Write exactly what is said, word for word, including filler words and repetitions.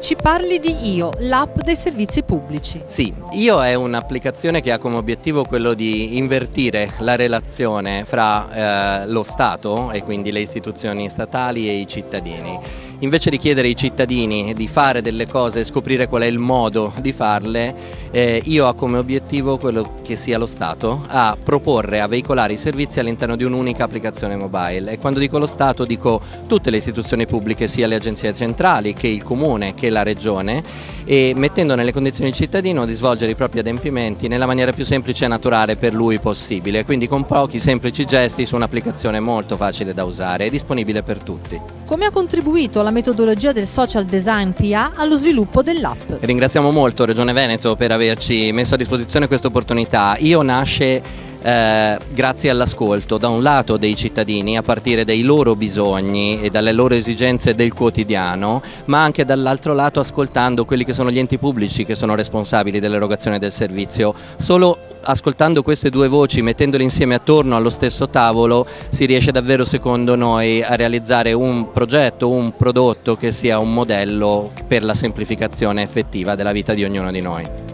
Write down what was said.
Ci parli di Io, l'app dei servizi pubblici. Sì, Io è un'applicazione che ha come obiettivo quello di invertire la relazione fra eh, lo Stato e quindi le istituzioni statali e i cittadini. Invece di chiedere ai cittadini di fare delle cose e scoprire qual è il modo di farle, eh, Io ha come obiettivo quello che sia lo Stato a proporre, a veicolare i servizi all'interno di un'unica applicazione mobile. E quando dico lo Stato dico tutte le istituzioni pubbliche, sia le agenzie centrali che il comune che la regione, e mettendo nelle condizioni il cittadino di svolgere i propri adempimenti nella maniera più semplice e naturale per lui possibile, quindi con pochi semplici gesti su un'applicazione molto facile da usare e disponibile per tutti. Come ha contribuito la metodologia del social design P A allo sviluppo dell'app? Ringraziamo molto Regione Veneto per averci messo a disposizione questa opportunità. Io nasce Eh, grazie all'ascolto da un lato dei cittadini a partire dai loro bisogni e dalle loro esigenze del quotidiano, ma anche dall'altro lato ascoltando quelli che sono gli enti pubblici che sono responsabili dell'erogazione del servizio. Solo ascoltando queste due voci, mettendole insieme attorno allo stesso tavolo, si riesce davvero, secondo noi, a realizzare un progetto, un prodotto che sia un modello per la semplificazione effettiva della vita di ognuno di noi.